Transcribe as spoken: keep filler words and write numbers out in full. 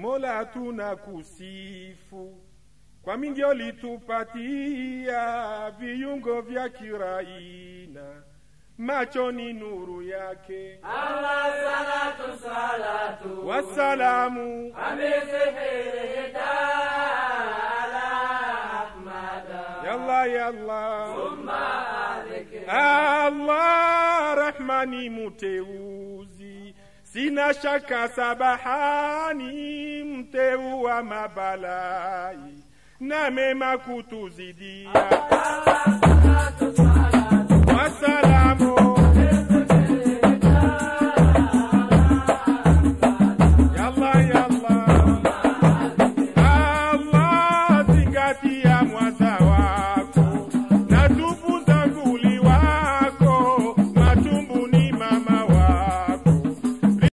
Mola tunakusifu kwa mingi ulitupatia, viungo vya kiraina, macho ni nuru yake. Allah salatu salatu wasalamu amesifirita ala Ahmada yalla yalla summa alike Allah Rahmani muteuzi, sina shaka sabahani mteu wa mabalai na mema kutuzidia.